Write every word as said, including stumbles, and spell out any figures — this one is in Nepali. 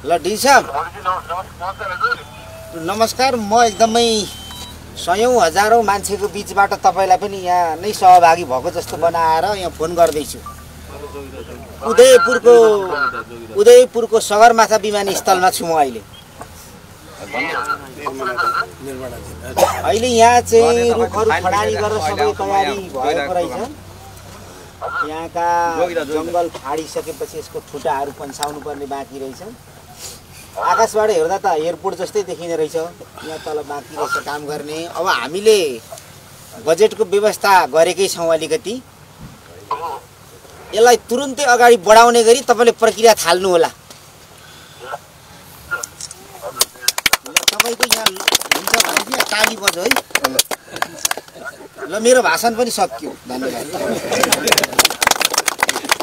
ल डी साहब नमस्कार। म एकदमै सयौं हजारौं मान्छेको बीचबाट तपाईलाई पनि यहाँ नै सहभागी भएको जस्तो बनाएर यहाँ फोन गर्दैछु। उदयपुरको उदयपुरको सगरमाथा विमानस्थलमा छु म अहिले। अहिले यहाँ चाहिँ रुखहरू खडारी गरेर सबै तयारी भएको रहेछ। यहाँका जङ्गल फाडिसकेपछि यसको ठुटाहरू पन्साउनु पर्ने बाँकी रहेछ। आकाशबाट हेर्दा त एयरपोर्ट जस्तै देखिने रहेछ। यहाँ तल बाँकी रहेछ काम गर्ने। अब हामीले बजेटको व्यवस्था गरेकै छौँ अलिकति। यसलाई तुरुन्तै अगाडि बढाउने गरी तपाईँले प्रक्रिया थाल्नु होला। तपाईँको यहाँ हुन्छ भने चाहिँ ताली बज्यो है। ल मेरो भाषण पनि सकियो। धन्यवाद।